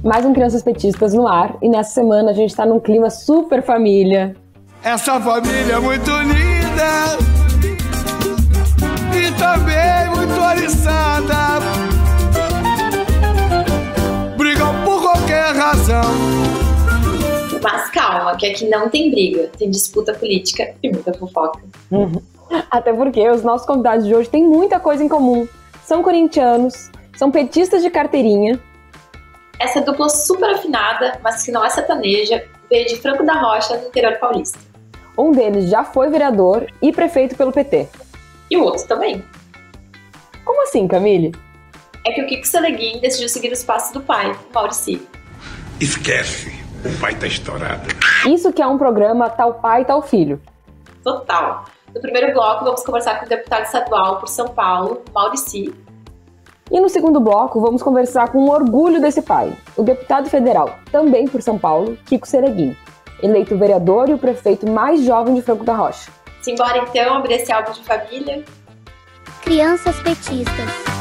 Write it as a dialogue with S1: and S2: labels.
S1: Mais um Crianças Petistas no ar, e nessa semana a gente tá num clima super família.
S2: Essa família é muito linda e também muito oriçada. Brigam por qualquer razão.
S3: Mas calma, que aqui não tem briga, tem disputa política e muita fofoca.
S1: Até porque os nossos convidados de hoje têm muita coisa em comum. São corintianos, são petistas de carteirinha.
S3: Essa dupla super afinada, mas que não é sertaneja, veio de Franco da Rocha, no interior paulista.
S1: Um deles já foi vereador e prefeito pelo PT.
S3: E o outro também.
S1: Como assim, Camille?
S3: É que o Kiko Seleguin decidiu seguir os passos do pai, o Mauricy.
S2: Esquece, o pai tá estourado.
S1: Isso que é um programa Tal Pai, Tal Filho.
S3: Total. No primeiro bloco, vamos conversar com o deputado estadual por São Paulo, Mauricy.
S1: E no segundo bloco, vamos conversar com um orgulho desse pai, o deputado federal, também por São Paulo, Kiko Seleguin, eleito vereador e o prefeito mais jovem de Franco da Rocha.
S3: Simbora então abrir esse álbum de família.
S4: Crianças Petistas.